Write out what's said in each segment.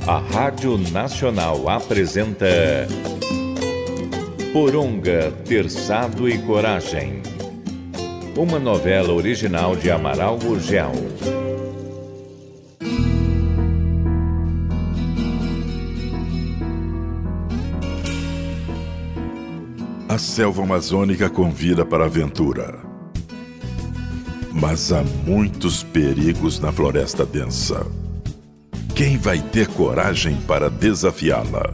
A Rádio Nacional apresenta Poronga, Terçado e Coragem. Uma novela original de Amaral Gurgel. A selva amazônica convida para a aventura. Mas há muitos perigos na floresta densa. Quem vai ter coragem para desafiá-la?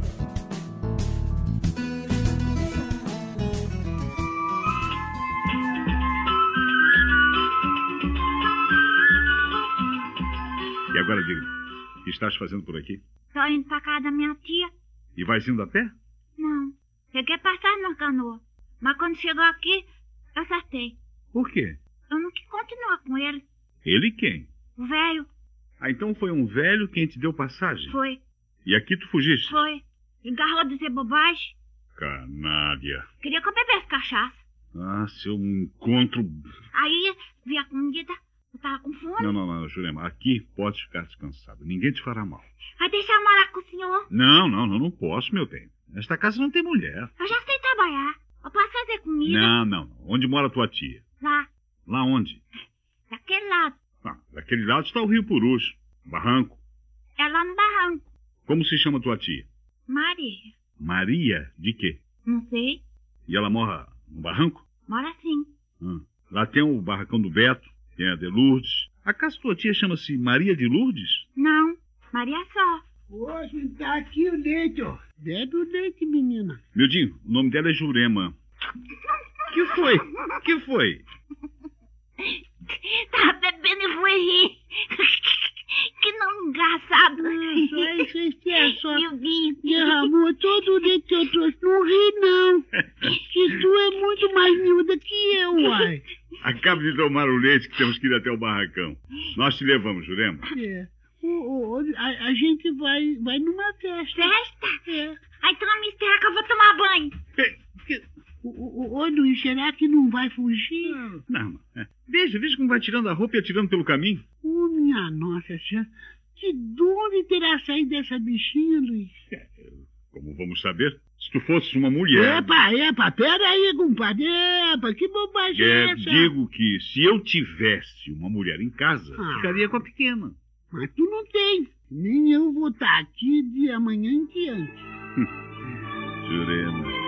E agora diga, o que estás fazendo por aqui? Tô indo pra casa da minha tia. E vais indo a pé? Não, peguei passagem na canoa. Mas quando chegou aqui, eu acertei. Por quê? Eu não quis continuar com ele. Ele quem? O velho Ah, então foi um velho quem te deu passagem? foi. E aqui tu fugiste? Foi. Engarrou a dizer bobagem. Canalha. Queria que eu bebesse cachaça. Ah, seu encontro... Aí, vi a comida. Eu tava com fome. Não, Jurema. Aqui pode ficar descansado. Ninguém te fará mal. Vai deixar eu morar com o senhor? Não posso, meu bem. Nesta casa não tem mulher. Eu já sei trabalhar. Eu posso fazer comida. Não. Onde mora tua tia? Lá, Lá onde? daquele lado. Ah, daquele lado está o Rio Purus. Barranco. É lá no barranco. Como se chama tua tia? Maria. Maria de quê? Não sei. E ela mora no barranco? Mora sim. Lá tem o barracão do Beto, tem a de Lourdes. Acaso tua tia chama-se Maria de Lourdes? Não, Maria só. Hoje tá aqui o leite, ó. Bebe o leite, menina. Mildinho, o nome dela é Jurema. Que foi? Tava bebendo e foi rir. Que não engraçado. Só isso é só. Mildinho. Derramou todo o leite que eu trouxe. Não ri, não. Que tu é muito mais miúda que eu, uai. Acaba de tomar o leite que temos que ir até o barracão. Nós te levamos, Jurema. É. A gente vai numa festa. Festa? É. Ah, então me espera que eu vou tomar banho. Ô, Luiz, será que não vai fugir? Não. Veja como vai tirando a roupa e atirando pelo caminho. Ô, minha nossa senhora. De onde terá saído essa bichinha, Luiz? Como vamos saber? Se tu fosses uma mulher... Epa, pera aí, compadre. Epa, que bobagem é essa? Digo que se eu tivesse uma mulher em casa, Ah. ficaria com a pequena. Mas tu não tem. Nem eu vou estar aqui de amanhã em diante. Jurema.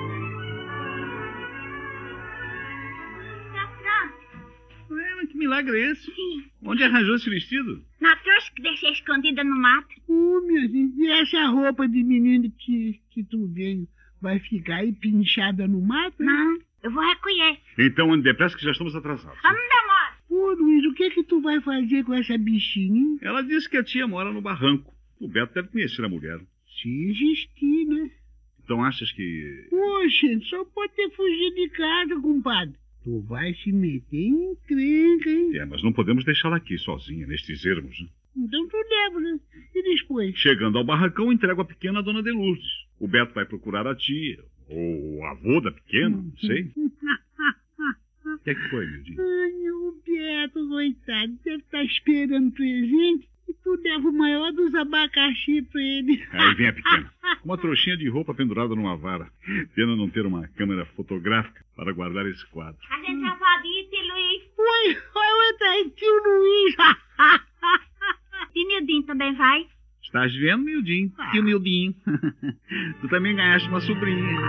Tá pronto? Mas que milagre é esse? Sim. Onde arranjou esse vestido? Na trouxa que deixei escondida no mato. Minha gente, e essa roupa de menino que tu veio vai ficar aí pinchada no mato? Não, eu vou recolher. Então ande depressa que já estamos atrasados. Eu não demoro. Ô, Luiz, o que tu vai fazer com essa bichinha, hein? Ela disse que a tia mora no barranco. O Beto deve conhecer a mulher. Se existir, né? Então achas que... Poxa, só pode ter fugido de casa, compadre. Tu vai se meter em encrenca, hein? Mas não podemos deixá-la aqui sozinha, nestes ermos, né? Então tu leva, né? E depois? Chegando ao barracão, entrego a pequena à dona de Lourdes. O Beto vai procurar a tia, ou o avô da pequena, não sei. O que é que foi, Mildinho? Ai, o Beto, coitado, deve estar esperando presente e tu leva o maior dos abacaxi pra ele. Aí vem a pequena, com uma trouxinha de roupa pendurada numa vara. Pena não ter uma câmera fotográfica para guardar esse quadro. A gente já pode ir, tio Luiz. Oi, tá aí, tio Luiz. E Mildinho também vai? Estás vendo, Mildinho? Que o Mildinho. Tu também ganhaste uma sobrinha.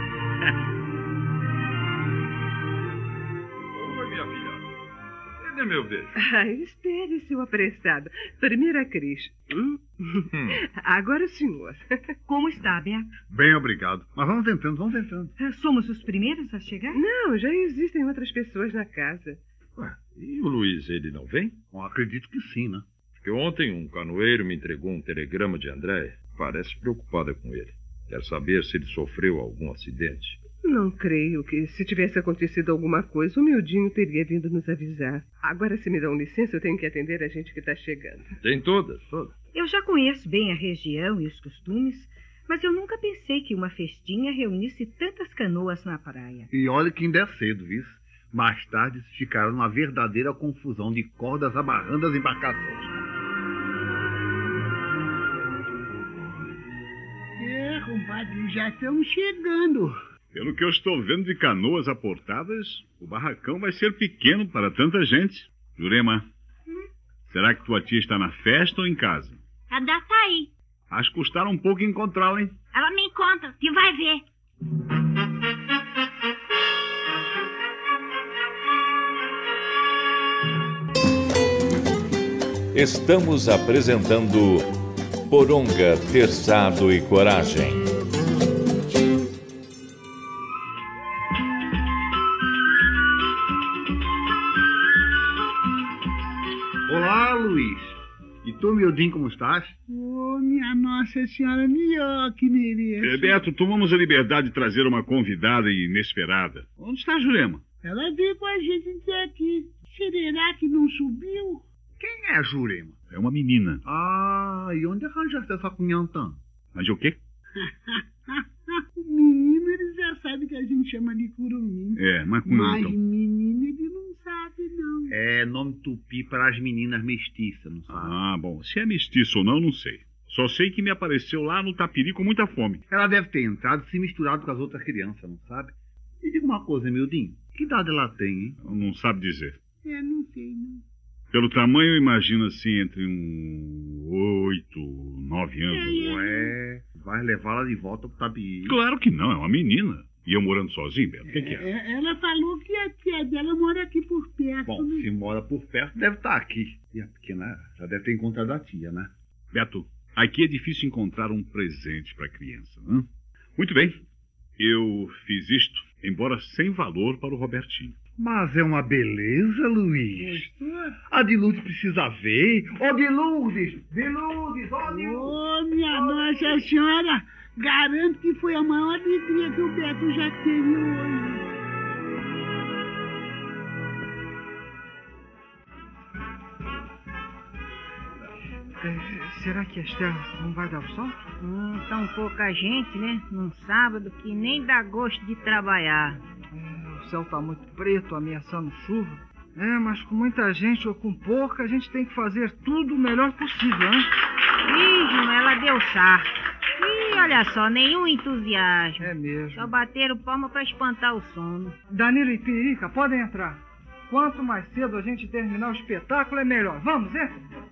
Oi, minha filha. Cadê meu beijo? Espere, seu apressado. Primeiro a Cris. Agora o senhor. Como está, Beto? Bem, obrigado. Mas vamos tentando. Somos os primeiros a chegar? Não, já existem outras pessoas na casa. Ué, e o Luiz, ele não vem? Bom, acredito que sim, né? Porque ontem um canoeiro me entregou um telegrama de Andréia. Parece preocupada com ele. Quer saber se ele sofreu algum acidente. Não creio que, se tivesse acontecido alguma coisa, o Mildinho teria vindo nos avisar. Agora, se me dão licença, eu tenho que atender a gente que está chegando. Tem todas. Eu já conheço bem a região e os costumes, mas eu nunca pensei que uma festinha reunisse tantas canoas na praia. E olha que ainda é cedo, viu? Mais tarde se ficaram numa verdadeira confusão de cordas amarrando as embarcações. padre, já estamos chegando. Pelo que eu estou vendo de canoas aportadas, o barracão vai ser pequeno para tanta gente. Jurema, será que tua tia está na festa ou em casa? Ela deve estar aí. Acho que custaram um pouco encontrá-la, hein? Ela me encontra, e vai ver. Estamos apresentando Poronga, Terçado e Coragem. Olá, Luiz. E tu, miudinho, como estás? Ô, minha Nossa Senhora, melhor que mereço. Beto, tomamos a liberdade de trazer uma convidada inesperada. Onde está a Jurema? Ela veio com a gente até aqui. Será que não subiu? Quem é a Jurema? É uma menina. Ah, e onde arranjaste essa cunhantã? Mas o quê? Menino, ele já sabe que a gente chama de curumim. Mas Mas menino, ele não sabe, não. É nome tupi para as meninas mestiças, não sabe? Ah, bom. Se é mestiço ou não, não sei. Só sei que me apareceu lá no Tapiri com muita fome. Ela deve ter entrado e se misturado com as outras crianças, não sabe? Me diga uma coisa, miudinho. Que idade ela tem, hein? Não sabe dizer. Não sei, não. Pelo tamanho, eu imagino assim, entre 8, 9 anos. Ué, vai levá-la de volta pro Tapiri? Claro que não, é uma menina. E eu morando sozinho, Beto, o que é? Ela falou que a tia dela mora aqui por perto. Bom, né? se mora por perto, deve estar aqui. E a pequena já deve ter encontrado a tia, né? Beto, aqui é difícil encontrar um presente para a criança. Né? Muito bem, eu fiz isto, embora sem valor para o Robertinho. Mas é uma beleza, Luiz. A de Lourdes precisa ver. Ô, de Lourdes! De Lourdes! Ô, de Lourdes! Ô, minha Nossa Senhora! Garanto que foi a maior alegria que o Beto já teve hoje. Será que a Esther não vai dar o salto? Tão pouca gente, né? Num sábado que nem dá gosto de trabalhar. O céu tá muito preto, ameaçando chuva. Mas com muita gente ou com pouca, a gente tem que fazer tudo o melhor possível, né? Ih, ela deu sarro. Ih, olha só, nenhum entusiasmo. É mesmo. Só bateram palma pra espantar o sono. Danilo e Pirica, podem entrar. Quanto mais cedo a gente terminar o espetáculo, é melhor. Vamos, entra.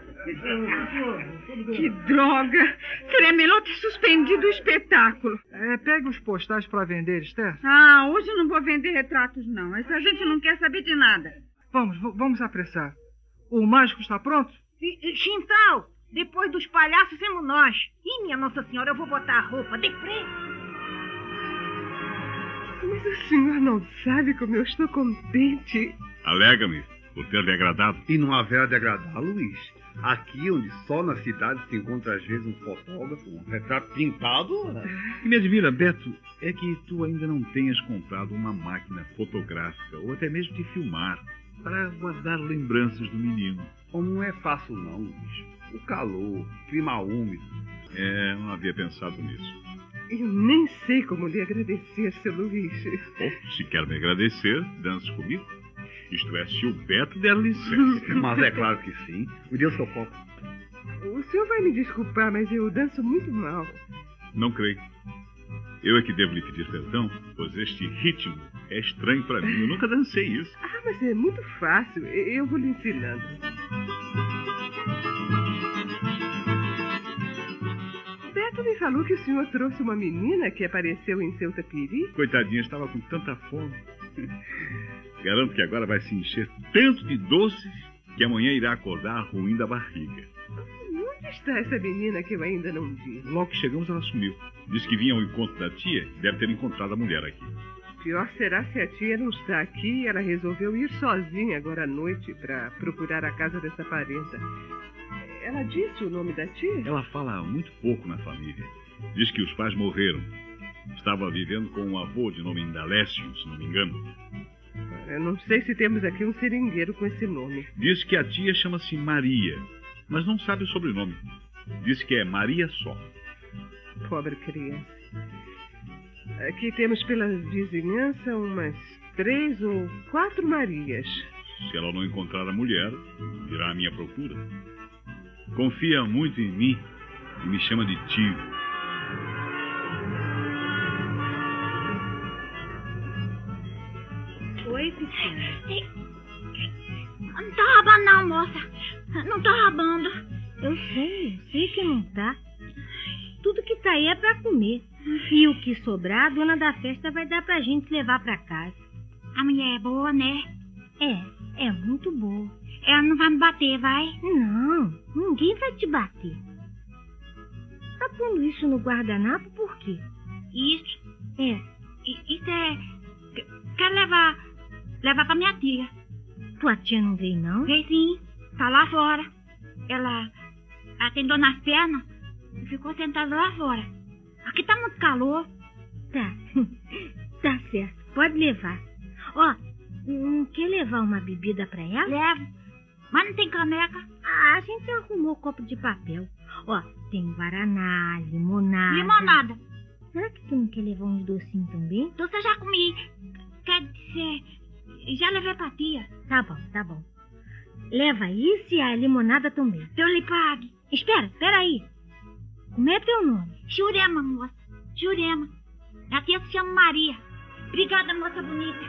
Que droga! Seria melhor ter suspendido o espetáculo. Pegue os postais para vender, Esther. Hoje eu não vou vender retratos, não. Essa gente não quer saber de nada. Vamos apressar. O mágico está pronto? Chintal, depois dos palhaços temos nós. Ih, minha Nossa Senhora, eu vou botar a roupa depressa. Mas o senhor não sabe como eu estou contente. Alegra-me por ter lhe agradado. E não haverá de agradar, Luiz. Aqui, onde só na cidade se encontra às vezes um fotógrafo, um retrato pintado. O que me admira, Beto, é que tu ainda não tenhas comprado uma máquina fotográfica ou até mesmo de filmar para guardar lembranças do menino. Não é fácil não, Luiz. O calor, clima úmido. Não havia pensado nisso. Eu nem sei como lhe agradecer, seu Luiz. Se quer me agradecer, dance comigo. Isto é, se o Beto der licença. Mas é claro que sim. Me dê o seu copo. O senhor vai me desculpar, mas eu danço muito mal. Não creio. Eu é que devo lhe pedir perdão, pois este ritmo é estranho para mim. Eu nunca dancei isso. Mas é muito fácil. Eu vou lhe ensinando. Beto me falou que o senhor trouxe uma menina que apareceu em seu Tapiri. Coitadinha, estava com tanta fome. Garanto que agora vai se encher tanto de doces que amanhã irá acordar ruim da barriga. Onde está essa menina que eu ainda não vi? Logo que chegamos, ela sumiu. Disse que vinha ao encontro da tia e deve ter encontrado a mulher aqui. Pior será se a tia não está aqui e ela resolveu ir sozinha agora à noite para procurar a casa dessa parenta. Ela disse o nome da tia? Ela fala muito pouco na família. Diz que os pais morreram. Estava vivendo com um avô de nome Indalécio, se não me engano. Eu não sei se temos aqui um seringueiro com esse nome. Diz que a tia chama-se Maria, mas não sabe o sobrenome. Diz que é Maria só. Pobre criança. Aqui temos pela vizinhança umas 3 ou 4 Marias. Se ela não encontrar a mulher, virá à minha procura. Confia muito em mim e me chama de tio. Oi, pequena. Não tá roubando não, moça. Não tá roubando. Eu sei que não tá. Tudo que tá aí é pra comer. E o que sobrar, a dona da festa vai dar pra gente levar pra casa. A mulher é boa, né? É muito boa. Ela não vai me bater, vai? Não, ninguém vai te bater. Tá pondo isso no guardanapo por quê? Isso? Isso é... Quero levar pra minha tia. Tua tia não veio, não? Veio sim, tá lá fora. Ela tem dor nas pernas e ficou sentada lá fora. Aqui tá muito calor. Tá certo, pode levar. Ó, não quer levar uma bebida pra ela? Levo, mas não tem caneca. A gente arrumou copo de papel. Ó, tem guaraná, limonada. Limonada. Será que tu não quer levar uns docinhos também? Doce eu já comi. Quer dizer, já levei pra tia. Tá bom. Leva isso e a limonada também. Eu lhe pague. Espera aí. Como é teu nome? Jurema, moça. Jurema. A tia se chama Maria. Obrigada, moça bonita.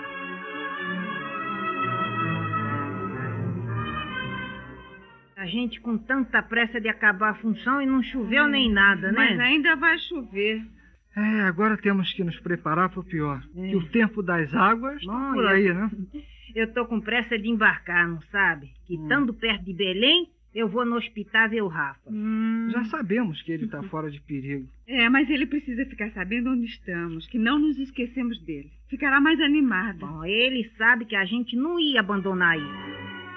A gente com tanta pressa de acabar a função e não choveu nem nada, né? Mas ainda vai chover. Agora temos que nos preparar para o pior. Que o tempo das águas tá por aí, né? Eu tô com pressa de embarcar, não sabe? Que estando perto de Belém, eu vou no hospital ver o Rafa. Já sabemos que ele tá fora de perigo. Mas ele precisa ficar sabendo onde estamos, que não nos esquecemos dele. Ficará mais animado. Bom, ele sabe que a gente não ia abandonar ele.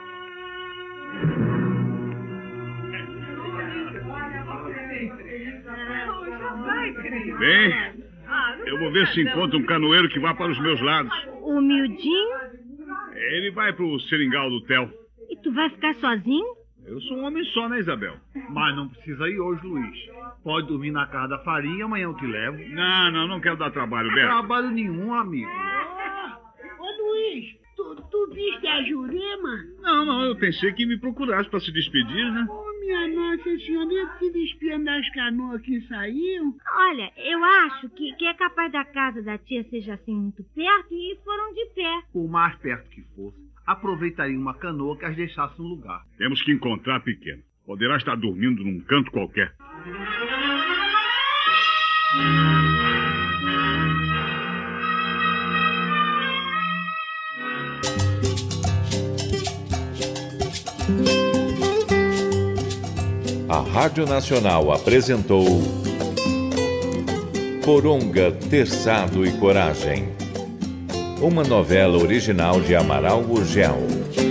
Bem, eu vou ver se encontro um canoeiro que vá para os meus lados. O miudinho? Ele vai pro seringal do Theo. E tu vai ficar sozinho? Eu sou um homem só, né, Isabel? Mas não precisa ir hoje, Luiz. Pode dormir na casa da farinha, amanhã eu te levo. Não quero dar trabalho, Beto. Trabalho nenhum, amigo. Ô, Luiz, tu viste a Jurema? Não, eu pensei que me procurasse para se despedir, né? Minha Nossa Senhora, eu tive espiando as canoas que saíam. Olha, eu acho que é capaz da casa da tia seja assim muito perto e foram de pé. Por mais perto que fosse, aproveitaria uma canoa que as deixasse no lugar. Temos que encontrar a pequena. Poderá estar dormindo num canto qualquer. A Rádio Nacional apresentou Poronga, Terçado e Coragem, uma novela original de Amaral Gurgel.